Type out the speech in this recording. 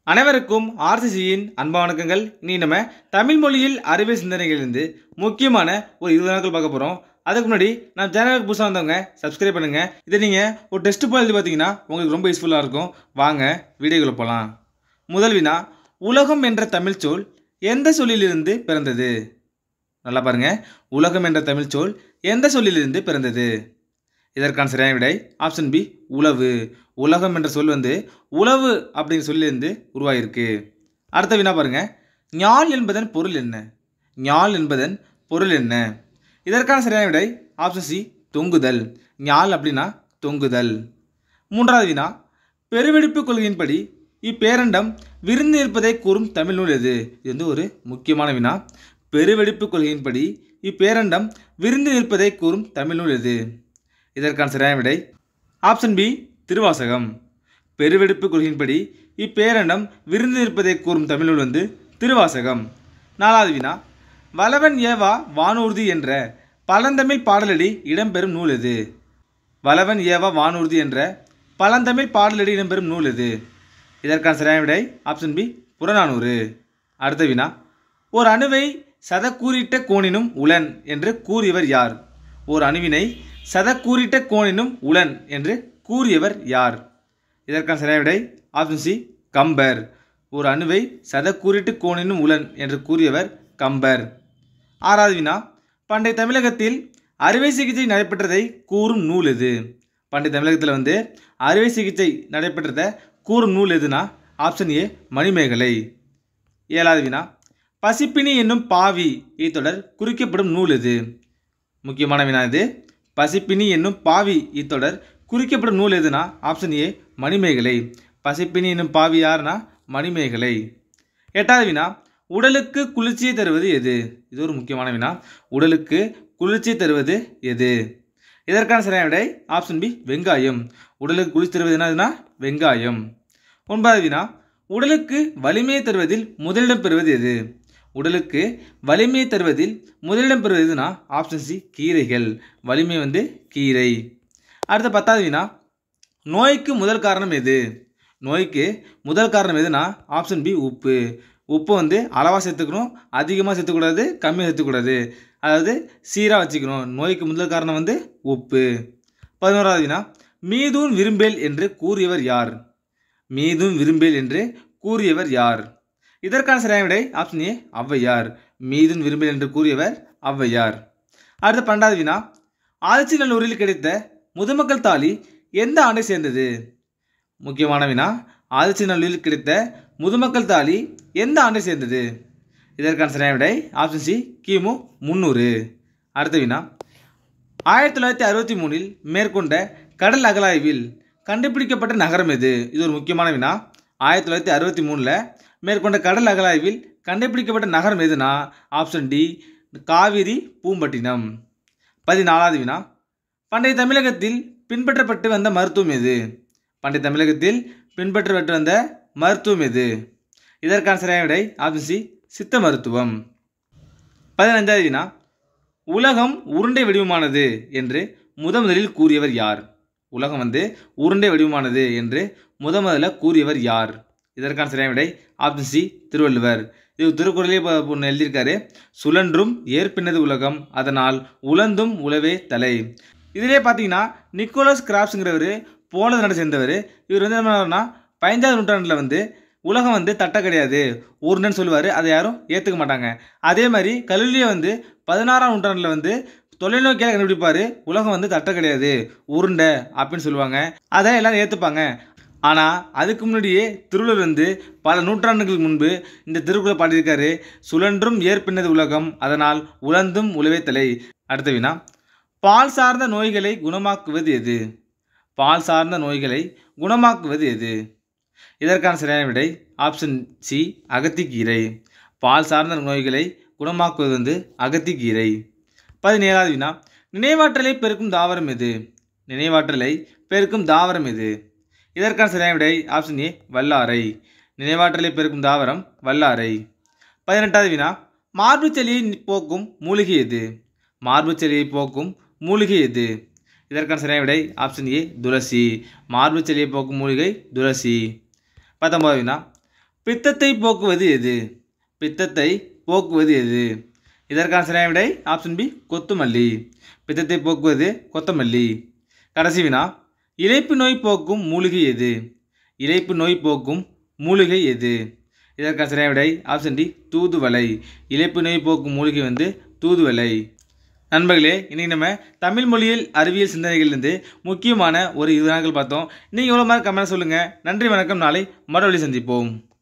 அனைவருக்கும் ஆர்சிசியின் அன்பு வணக்கங்கள். இனி நம்ம தமிழ் மொழியில் அறிவியல் சிந்தனைகளிலிருந்து முக்கியமான ஒரு 20 நாட்கள் பார்க்க போகிறோம். அதுக்கு முன்னாடி நம்ம சேனலுக்கு புதுசாக வந்தவங்க சப்ஸ்கிரைப் பண்ணுங்க. இதை நீங்கள் ஒரு டெஸ்ட் போல் எழுதி பார்த்தீங்கன்னா உங்களுக்கு ரொம்ப யூஸ்ஃபுல்லாக இருக்கும். வாங்க வீடியோக்குள்ள போகலாம். முதல் வினா, உலகம் என்ற தமிழ் சொல் எந்த சொல்லிலிருந்து பிறந்தது? நல்லா பாருங்க, உலகம் என்ற தமிழ் சொல் எந்த சொல்லிலிருந்து பிறந்தது? இதற்கான சரியான விடை ஆப்ஷன் பி, உளவு. உலகம் என்ற சொல் உளவு அப்படிங்கிற சொல்லிலிருந்து உருவாகிருக்கு. அடுத்த வினா பாருங்க, ஞால் என்பதன் பொருள் என்ன? ஞால் என்பதன் பொருள் என்ன? இதற்கான சரியான விடை ஆப்ஷன் சி, தொங்குதல். ஞால் அப்படின்னா தொங்குதல். மூன்றாவது வினா, பெருவெடிப்பு கொள்கையின்படி இப்பேரண்டம் விரிந்து இருப்பதை கூறும் தமிழ் நூல் எது? இது ஒரு முக்கியமான வினா. பெருவெடிப்பு கொள்கையின்படி இப்பேரண்டம் விரிந்து நிற்பதை கூறும் தமிழ் நூல் எது? இதற்கான சரியான விடை ஆப்ஷன் பி, திருவாசகம். பெருவெடிப்பு கொள்கையின்படி இப்பேரண்டம் விரிந்து நிற்பதை கூறும் தமிழ் நூல் திருவாசகம். நாலாவது வினா, வளவன் ஏவா வானூர்தி என்ற பழந்தமிழ் பாடலடி இடம்பெறும் நூல் எது? வளவன் ஏவா வானூர்தி என்ற பழந்தமிழ் பாடலடி இடம்பெறும் நூல் எது? இதற்கான சரியான விடை ஆப்ஷன் பி, புறநானூறு. அடுத்த வினா, ஒரு அணுவை சதக்கூறிட்ட கோணினும் உளன் என்று கூறியவர் யார்? ஒரு அணுவினை சதக்கூறிட்ட கோணினும் உளன் என்று கூறியவர் யார்? இதற்கான சரியான விடை ஆப்ஷன் சி, கம்பர். ஒரு அணுவை சதக்கூறிட்டு கோணினும் உளன் என்று கூறியவர் கம்பர். ஆறாவது வினா, பண்டைய தமிழகத்தில் அறுவை சிகிச்சை நடைபெற்றதை கூறும் நூல் எது? பண்டைய தமிழகத்தில் அறுவை சிகிச்சை நடைபெற்றதை கூறும் நூல் எதுனா ஆப்ஷன் ஏ, மணிமேகலை. ஏழாவது வினா, பசிப்பினி என்னும் பாவி இத்தொடர் குறிக்கப்படும் நூல் எது? முக்கியமான வினா இது. பசிப்பினி என்னும் பாவி இத்தொடர் குறிக்கப்படும் நூல் எதுனா ஆப்ஷன் ஏ, மணிமேகலை. பசிப்பினி என்னும் பாவி யாருன்னா மணிமேகலை. எட்டாவது வினா, உடலுக்கு குளிர்ச்சியை தருவது எது? இது ஒரு முக்கியமான வினா. உடலுக்கு குளிர்ச்சியை தருவது எது? இதற்கான சரியான விடை ஆப்ஷன் பி, வெங்காயம். உடலுக்கு குளிர்ச்சி தருவது என்னதுன்னா வெங்காயம். ஒன்பதாவது வினா, உடலுக்கு வலிமையை தருவதில் முதலிடம் பெறுவது எது? உடலுக்கு வலிமையை தருவதில் முதலிடம் பெறுவது எதுனா ஆப்ஷன் சி, கீரைகள். வலிமை கீரை. அடுத்த 10வது வினா, நோய்க்கு முதல் காரணம் எது? நோய்க்கு முதல் காரணம் எதுனா ஆப்ஷன் பி, உப்பு. உப்பு அளவாக சேர்த்துக்கணும், அதிகமாக சேர்த்துக்கூடாது, கம்மியாக சேர்த்துக்கூடாது. அதாவது சீராக வச்சுக்கணும். நோய்க்கு முதல் காரணம் உப்பு. 11வது வினா, மீதூன் விரும்பேல் என்று கூறியவர் யார்? மீதூன் விரும்பேல் என்று கூறியவர் யார்? இதற்கான சரியான விடை ஆப்ஷன் ஏ, ஔவையார். மீதூன் விரும்பேல் என்று கூறியவர் ஔவையார். அடுத்த 12வது வினா, ஆதிச்சநல்லூரில் கிடைத்த முதுமக்கள் தாலி எந்த ஆண்டை சேர்ந்தது? முக்கியமான வினா. ஆதிச்சநல்லூரில் கிடைத்த முதுமக்கள் தாலி எந்த ஆண்டை சேர்ந்தது? இதற்கான சரியான விடை ஆப்ஷன் சி, கிமு 300. அடுத்த வினா, 1963 மேற்கொண்ட கடல் அகழாய்வில் கண்டுபிடிக்கப்பட்ட நகரம் எது? இது ஒரு முக்கியமான வினா. 1963 மேற்கொண்ட கடல் அகழாய்வில் கண்டுபிடிக்கப்பட்ட நகரம் எதுனா ஆப்ஷன் டி, காவிரி பூம்பட்டினம். 14வது வினா, பண்டைய தமிழகத்தில் பின்பற்றப்பட்டு வந்த மருத்துவம் எது? பண்டைய தமிழகத்தில் பின்பற்றப்பட்டு வந்த மருத்துவம் எது? இதற்கான சரியான விடை ஆப்ஷன் சி, சித்த மருத்துவம். 15வது வினா, உலகம் உருண்டை வடிவமானது என்று முதலில் கூறியவர் யார்? உலகம் உருண்டை வடிவமானது என்று முதல்ல கூறியவர் யார்? இதற்கான சரியான விடை ஆப்ஷன் சி, திருவள்ளுவர். இது திருக்குறளே ஒன்று எழுதியிருக்காரு. சுழன்றும் ஏற்பின்னது உலகம், அதனால் உழந்தும் உழவே தலை. இதிலே பார்த்தீங்கன்னா நிக்கோலஸ் கிராப்ஸுங்கிறவர் போலந்து நாட்டை சேர்ந்தவர். இவர் என்ன பண்ணாருன்னா 15வது நூற்றாண்டில் உலகம் தட்டை கிடையாது, உருண்டைன்னு சொல்லுவார். அதை யாரும் ஏற்றுக்க மாட்டாங்க. அதே மாதிரி கலிலியோ 16ஆம் நூற்றாண்டில் தொலைநோக்கியாக கண்டுபிடிப்பார். உலகம் தட்டை கிடையாது, உருண்டை அப்படின்னு சொல்லுவாங்க. அதை எல்லாரும் ஏற்றுப்பாங்க. ஆனால் அதுக்கு முன்னாடியே திருவள்ளுவர் பல நூற்றாண்டுகளுக்கு முன்பு இந்த திருக்குறளை பாடியிருக்காரு. சுழன்றும் ஏற்பின்னது உலகம், அதனால் உழந்தும் உழவே தலை. அடுத்த வினா, பால் சார்ந்த நோய்களை குணமாக்குவது எது? பால் சார்ந்த நோய்களை குணமாக்குவது எது? இதற்கான சரியான விடை ஆப்ஷன் சி, அகத்திக்கீரை. பால் சார்ந்த நோய்களை குணமாக்குவது அகத்திக்கீரை. 17வது வினா, நினைவாற்றலை பெருக்கும் தாவரம் எது? நினைவாற்றலை பெருக்கும் தாவரம் எது? இதற்கான சரியான விடை ஆப்ஷன் ஏ, வல்லாரை. நினைவாற்றலை பெருக்கும் தாவரம் வல்லாரை. 18வது வினா, மார்பு சளியை போக்கும் மூலிகை எது? மார்பு சளியை போக்கும் மூலிகை எது? இதற்கான சரியான விடை ஆப்ஷன் ஏ, துளசி. மார்பு சளியை போக்கும் மூலிகை துளசி. 19வது வினா, பித்தத்தை போக்குவது எது? பித்தத்தை போக்குவது எது? இதற்கான சரியான விடை ஆப்ஷன் பி கொத்துமல்லி. பித்தத்தை போக்குவது கொத்தமல்லி. கடைசி வினா, இளைப்பு நோய் போக்கும் மூலிகை எது? இளைப்பு நோய் போக்கும் மூலிகை எது? இதற்கான சரியான விடை ஆப்ஷன் டி தூதுவளை. இளைப்பு நோய் போக்கும் மூலிகை வந்து தூதுவளை. நண்பர்களே, இன்னைக்கு நம்ம தமிழ் மொழியில் அறிவியல் சிந்தனைகளிலிருந்து முக்கியமான ஒரு 20 நாட்கள் பார்த்தோம். நீங்கள் எவ்வளோ மாதிரி கமெண்ட் சொல்லுங்கள். நன்றி, வணக்கம். நாளை மறுபடியும் சந்திப்போம்.